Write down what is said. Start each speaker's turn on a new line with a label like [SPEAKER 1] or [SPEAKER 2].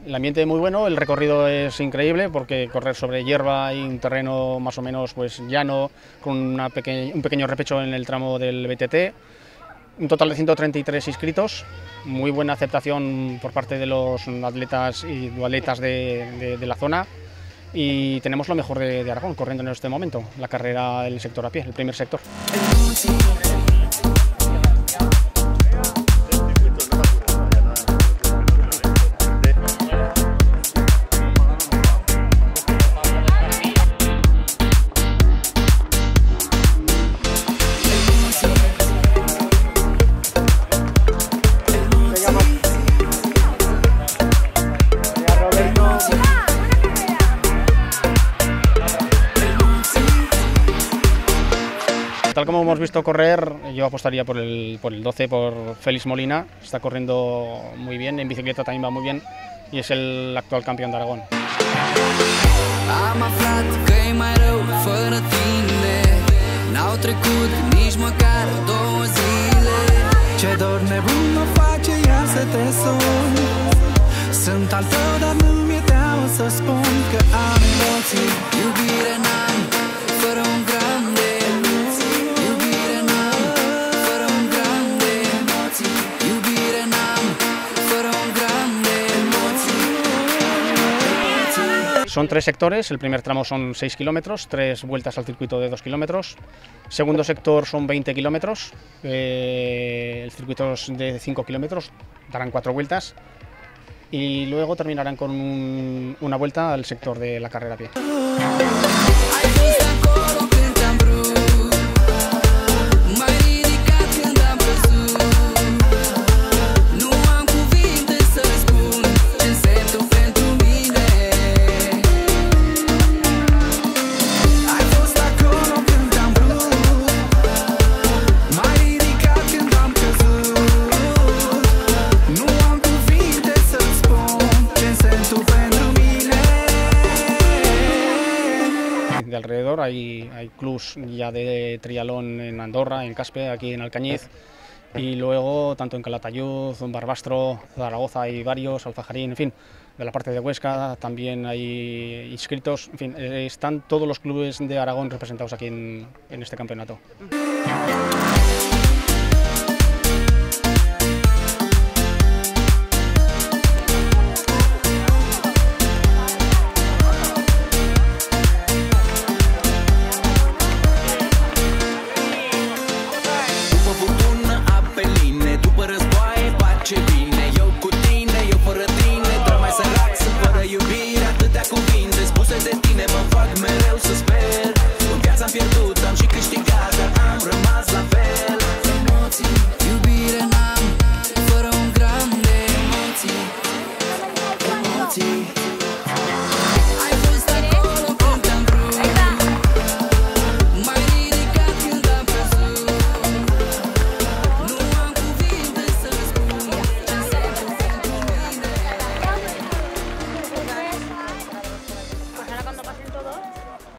[SPEAKER 1] El ambiente es muy bueno, el recorrido es increíble porque correr sobre hierba y un terreno más o menos pues llano, con un pequeño repecho en el tramo del BTT. Un total de 133 inscritos, muy buena aceptación por parte de los atletas y dualetas de la zona, y tenemos lo mejor de Aragón corriendo en este momento, la carrera del sector a pie, el primer sector. Tal como hemos visto correr, yo apostaría por el 12, por Félix Molina. Está corriendo muy bien, en bicicleta también va muy bien y es el actual campeón de Aragón. Son 3 sectores, el primer tramo son 6 kilómetros, 3 vueltas al circuito de 2 kilómetros. Segundo sector son 20 kilómetros, el circuito es de 5 kilómetros, darán 4 vueltas. Y luego terminarán con una vuelta al sector de la carrera a pie. De alrededor hay clubs ya de triatlón en Andorra, en Caspe, aquí en Alcañiz, y luego tanto en Calatayud, en Barbastro, Zaragoza hay varios, Alfajarín, en fin, de la parte de Huesca también hay inscritos, en fin, están todos los clubes de Aragón representados aquí en este campeonato.